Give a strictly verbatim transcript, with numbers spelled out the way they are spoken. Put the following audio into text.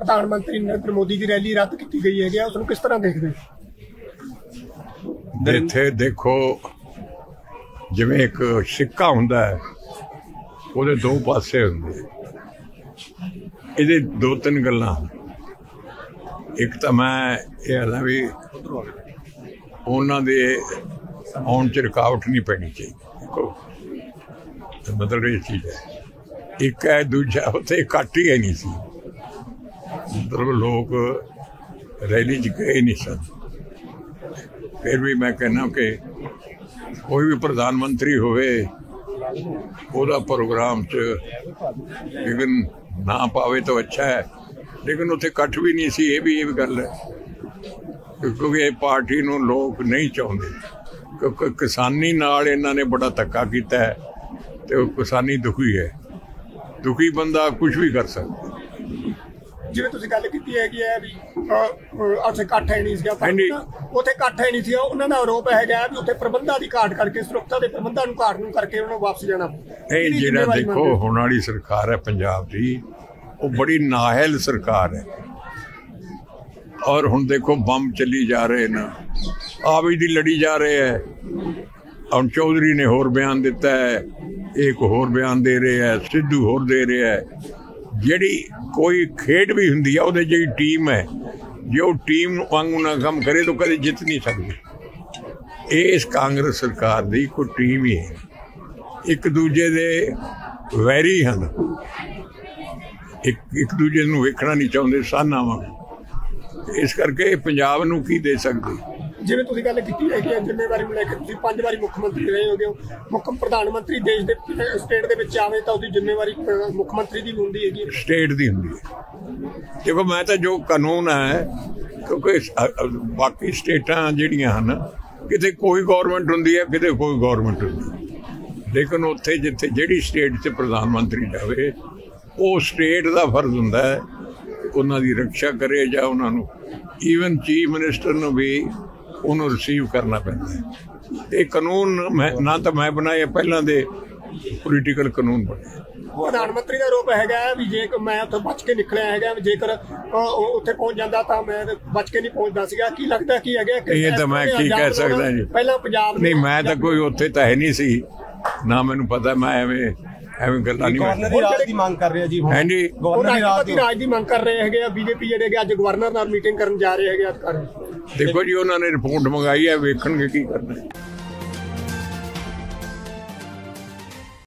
प्रधानमंत्री नरेंद्र मोदी की रैली रद्द की गई है, उसको किस तरह देखते? इत्थे देखो जिवें एक सिक्का हुंदा है, ਉਹਦੇ दो पासे हुंदे, ਇਹਦੇ दो तीन गल्लां। एक तो मैं ये आखदा भी उन्हां दे आउण च रुकावट नहीं पैनी चाहिए, मतलब ये चीज़ है। एक है दूजा उत्थे इकट्ठ ही है नहीं सी, मतलब लोग रैली च गए नहीं सन। फिर भी मैं कहना कि कोई भी प्रधानमंत्री होवे ਉਹਦਾ प्रोग्राम च लेकिन ना पावे तो अच्छा है, लेकिन उत्थे इकट्ठ भी नहीं सी। ये भी ये भी गल है क्योंकि ये पार्टी नूं लोग नहीं चाहुंदे, क्योंकि किसानी नाल इन्हां ने बड़ा धक्का कीता है ते किसानी दुखी है। दुखी बंदा कुछ भी कर सकता। जिवें तुसीं गल कीती है कि भी उत्थे इकट्ठ है नहीं सीगा, उत्थे इकट्ठ है नहीं सीगा, उन्हां दा आरोप हैगा भी उत्थे प्रबंधां दी घाट करके, सुरक्षा दे प्रबंधां नूं घाट नूं करके उन्हां नूं वापस जाना। नहीं, जिहड़ा देखो हुण वाली सरकार है पंजाब दी, वो बड़ी नाअहल सरकार है। और हुण देखो बम चली जा रहे ना, आप ही दी लड़ी जा रहे हैं। हुण चौधरी ने होर बयान दिता है, एक होर बयान दे रहे हैं, सिद्धू होर दे रहे हैं। ਜਿਹੜੀ कोई खेड भी हुंदी है, ਉਹਦੇ ਜਿਹੜੀ टीम है, जो टीम वांगू ना काम करे तो कदे जित नहीं सकती। इस कांग्रेस सरकार दी कोई टीम ही है, एक दूजे दे वैरी हैं, एक एक दूजे नूं वेखना नहीं चाहुंदे साना वांग। इस करके पंजाब नूं की दे सकदी। जिवें तुसीं गल कीती है कि जिम्मेवारी नूं लैके तुसीं पंज वारी मुख मंत्री रहे होगे, मुख प्रधानमंत्री देश दे स्टेट दे विच आवे तां उहदी जिम्मेवारी मुख मंत्री दी हुंदी है, स्टेट दी हुंदी है। देखो मैं तो जो कानून है, क्योंकि बाकी स्टेटां जिहड़ियां हन किते कोई गौरमेंट हुंदी है, किते कोई गौरमेंट हुंदी, लेकिन उत्थे जिथे जिहड़ी स्टेट च प्रधानमंत्री जावे वो स्टेट दा फर्ज हुंदा है उन्हां दी रक्षा करे, जां उन्हां नूं ईवन चीफ मिनिस्टर नूं भी उन्होंने रिसीव करना पैंदा है। ये कानून मैं ना तो मैं बनाए, पहला दे पोलीटिकल कानून बने। प्रधानमंत्री का आरोप है भी जे मैं उत्थे बच के निकलिया है, जेकर उत्थे पहुंच जाता तो मैं बच के नहीं पहुंचता सीगा। की लगता की है ये तो मैं की कह सकदा जी, पहला पंजाब नहीं मैं तो कोई उत्थे तो है नहीं सी ना, मैनूं पता। मैं एवें एवें गल्लां नहीं। गवर्नर दी राज दी मांग कर रहे जी, हां जी गवर्नर दी राज दी मांग कर रहे हैं। बीजेपी जेडे अज गवर्नर नाल मीटिंग करन जा रहे हैं अधिकारी। देखो जी उन्होंने रिपोर्ट मंगाई है, वेखणगे की करना है।